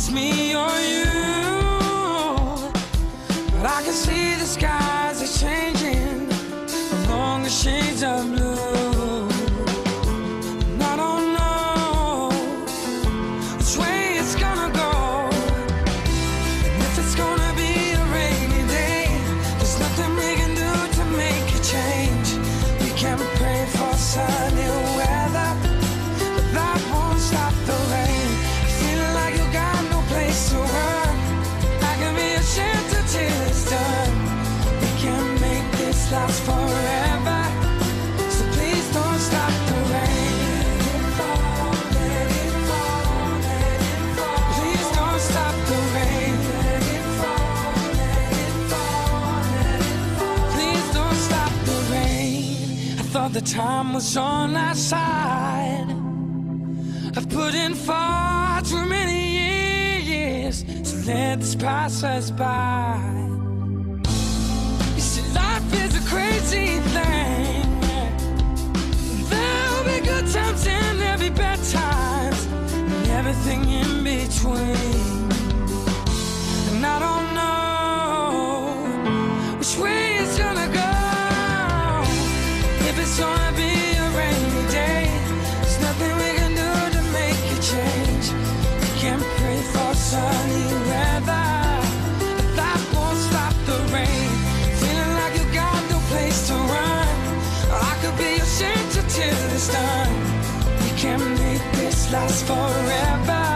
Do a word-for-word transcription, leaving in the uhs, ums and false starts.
it's me or you. But I can see the skies are changing along the shades of blue. And I don't know which way it's gonna go. And if it's gonna be a rainy day, there's nothing we can do to make a change. We can pray for sunny weather, but that won't stop the rain. Feeling like you got no place to run, I can be a shelter till it's done. We can make this last forever, so please don't stop the rain. Let it fall, let it fall, let it fall. Please don't stop the rain. Let it fall, let it fall, let it fall. Please don't stop the rain. I thought the time was on our side. I've put in far too many years, so let this pass us by. You see, life is a crazy thing. There'll be good times and there'll be bad times, and everything in between. And I don't know which way it's gonna go. If it's gonna be a rainy day, there's nothing we can do to make a change. We can pray for sunny weather, but that won't stop the rain. Feeling like you got no place to run, I could be your shelter till it's done. We can make this last forever,